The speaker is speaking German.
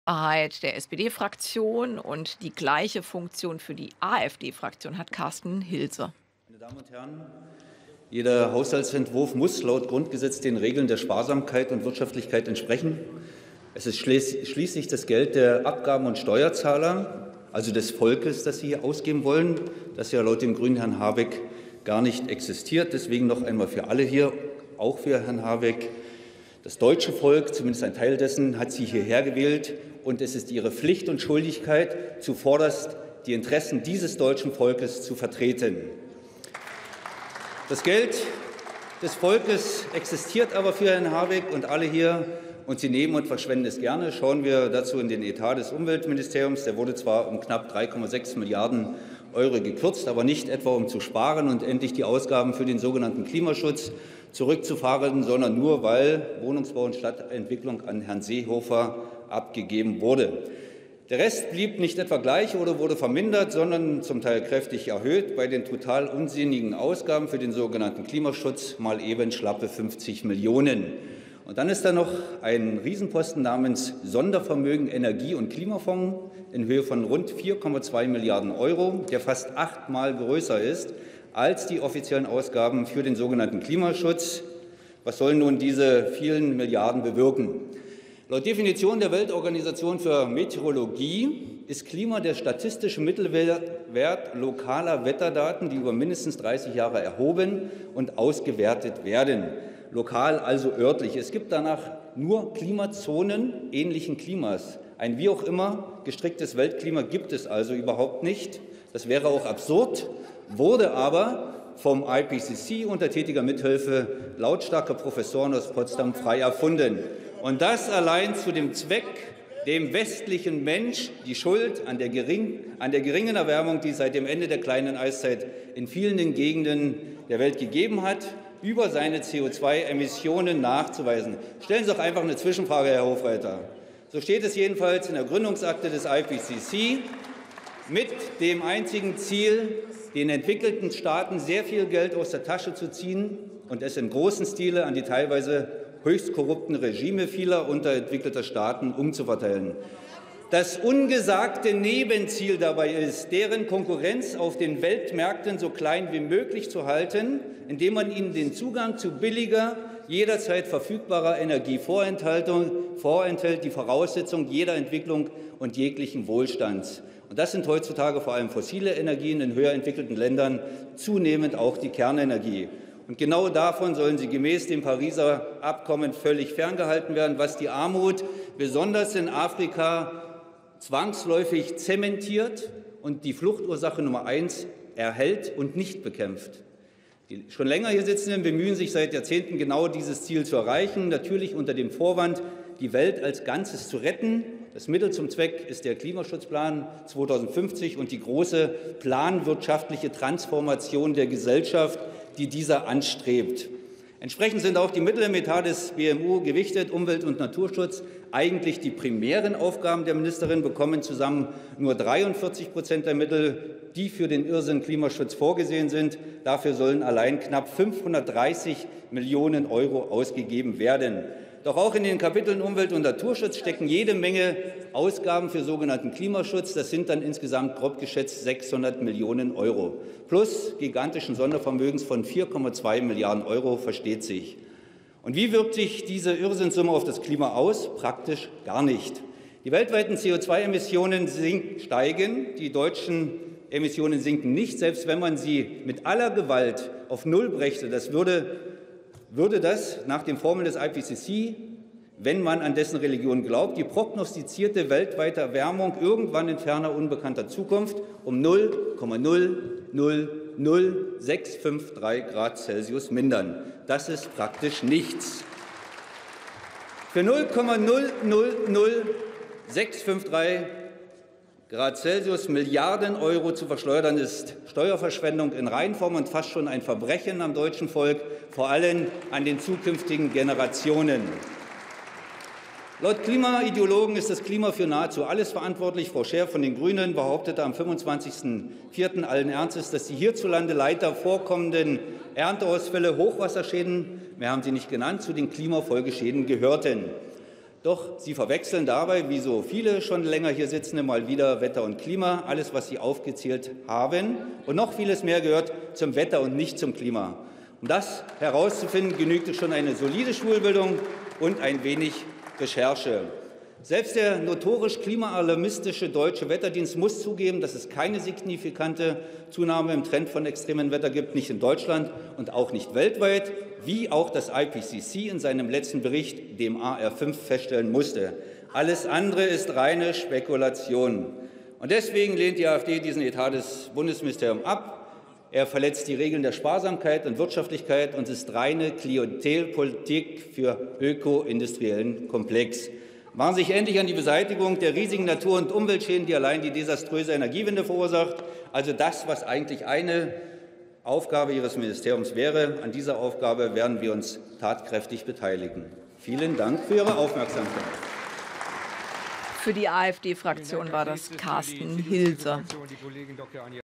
Mehrheit der SPD-Fraktion und die gleiche Funktion für die AfD-Fraktion hat Carsten Hilse. Meine Damen und Herren, jeder Haushaltsentwurf muss laut Grundgesetz den Regeln der Sparsamkeit und Wirtschaftlichkeit entsprechen. Es ist schließlich das Geld der Abgaben- und Steuerzahler, also des Volkes, das Sie hier ausgeben wollen, das ja laut dem grünen Herrn Habeck gar nicht existiert. Deswegen noch einmal für alle hier, auch für Herrn Habeck: Das deutsche Volk, zumindest ein Teil dessen, hat Sie hierher gewählt, und es ist Ihre Pflicht und Schuldigkeit, zuvorderst die Interessen dieses deutschen Volkes zu vertreten. Das Geld des Volkes existiert aber für Herrn Habeck und alle hier, und Sie nehmen und verschwenden es gerne. Schauen wir dazu in den Etat des Umweltministeriums. Der wurde zwar um knapp 3,6 Milliarden € gekürzt, aber nicht etwa um zu sparen und endlich die Ausgaben für den sogenannten Klimaschutz zurückzufahren, sondern nur, weil Wohnungsbau und Stadtentwicklung an Herrn Seehofer abgegeben wurde. Der Rest blieb nicht etwa gleich oder wurde vermindert, sondern zum Teil kräftig erhöht. Bei den total unsinnigen Ausgaben für den sogenannten Klimaschutz mal eben schlappe 50 Millionen. Und dann ist da noch ein Riesenposten namens Sondervermögen Energie- und Klimafonds in Höhe von rund 4,2 Milliarden €, der fast 8-mal größer ist als die offiziellen Ausgaben für den sogenannten Klimaschutz. Was sollen nun diese vielen Milliarden bewirken? Laut Definition der Weltorganisation für Meteorologie ist Klima der statistische Mittelwert lokaler Wetterdaten, die über mindestens 30 Jahre erhoben und ausgewertet werden. Lokal, also örtlich. Es gibt danach nur Klimazonen ähnlichen Klimas. Ein wie auch immer gestricktes Weltklima gibt es also überhaupt nicht. Das wäre auch absurd, wurde aber vom IPCC unter tätiger Mithilfe lautstarker Professoren aus Potsdam frei erfunden. Und das allein zu dem Zweck, dem westlichen Mensch die Schuld an der geringen Erwärmung, die es seit dem Ende der kleinen Eiszeit in vielen Gegenden der Welt gegeben hat, über seine CO2-Emissionen nachzuweisen. Stellen Sie doch einfach eine Zwischenfrage, Herr Hofreiter. So steht es jedenfalls in der Gründungsakte des IPCC, mit dem einzigen Ziel, den entwickelten Staaten sehr viel Geld aus der Tasche zu ziehen und es in großem Stile an die teilweise höchst korrupten Regime vieler unterentwickelter Staaten umzuverteilen. Das ungesagte Nebenziel dabei ist, deren Konkurrenz auf den Weltmärkten so klein wie möglich zu halten, indem man ihnen den Zugang zu billiger, jederzeit verfügbarer Energie vorenthält, die Voraussetzung jeder Entwicklung und jeglichen Wohlstands. Und das sind heutzutage vor allem fossile Energien, in höher entwickelten Ländern zunehmend auch die Kernenergie. Und genau davon sollen sie gemäß dem Pariser Abkommen völlig ferngehalten werden, was die Armut besonders in Afrika zwangsläufig zementiert und die Fluchtursache Nummer 1 erhält und nicht bekämpft. Die schon länger hier Sitzenden bemühen sich seit Jahrzehnten, genau dieses Ziel zu erreichen, natürlich unter dem Vorwand, die Welt als Ganzes zu retten. Das Mittel zum Zweck ist der Klimaschutzplan 2050 und die große planwirtschaftliche Transformation der Gesellschaft, die dieser anstrebt. Entsprechend sind auch die Mittel im Etat des BMU gewichtet. Umwelt- und Naturschutz, eigentlich die primären Aufgaben der Ministerin, bekommen zusammen nur 43% der Mittel, die für den Irrsinn Klimaschutz vorgesehen sind. Dafür sollen allein knapp 530 Millionen € ausgegeben werden. Doch auch in den Kapiteln Umwelt- und Naturschutz stecken jede Menge Ausgaben für sogenannten Klimaschutz. Das sind dann insgesamt grob geschätzt 600 Millionen € plus gigantischen Sondervermögens von 4,2 Milliarden €, versteht sich. Und wie wirkt sich diese Irrsinnssumme auf das Klima aus? Praktisch gar nicht. Die weltweiten CO2-Emissionen steigen, die deutschen Emissionen sinken nicht, selbst wenn man sie mit aller Gewalt auf Null brächte. Das würde das nach den Formeln des IPCC, wenn man an dessen Religion glaubt, die prognostizierte weltweite Erwärmung irgendwann in ferner unbekannter Zukunft um 0,0000653 Grad Celsius mindern. Das ist praktisch nichts. Für 0,0000653 Grad Celsius Milliarden € zu verschleudern, ist Steuerverschwendung in Reinform und fast schon ein Verbrechen am deutschen Volk, vor allem an den zukünftigen Generationen. Laut Klimaideologen ist das Klima für nahezu alles verantwortlich. Frau Scher von den Grünen behauptete am 25.04. allen Ernstes, dass die hierzulande leider vorkommenden Ernteausfälle, Hochwasserschäden, mehr haben Sie nicht genannt, zu den Klimafolgeschäden gehörten. Doch Sie verwechseln dabei, wie so viele schon länger hier Sitzende, mal wieder Wetter und Klima. Alles, was Sie aufgezählt haben und noch vieles mehr gehört zum Wetter und nicht zum Klima. Um das herauszufinden, genügte schon eine solide Schulbildung und ein wenig Recherche. Selbst der notorisch klimaalarmistische Deutsche Wetterdienst muss zugeben, dass es keine signifikante Zunahme im Trend von extremem Wetter gibt, nicht in Deutschland und auch nicht weltweit, wie auch das IPCC in seinem letzten Bericht, dem AR5, feststellen musste. Alles andere ist reine Spekulation. Und deswegen lehnt die AfD diesen Etat des Bundesministeriums ab. Er verletzt die Regeln der Sparsamkeit und Wirtschaftlichkeit und ist reine Klientelpolitik für öko-industriellen Komplex. Machen Sie sich endlich an die Beseitigung der riesigen Natur- und Umweltschäden, die allein die desaströse Energiewende verursacht. Also das, was eigentlich eine Aufgabe Ihres Ministeriums wäre. An dieser Aufgabe werden wir uns tatkräftig beteiligen. Vielen Dank für Ihre Aufmerksamkeit. Für die AfD-Fraktion war das Carsten Hilser.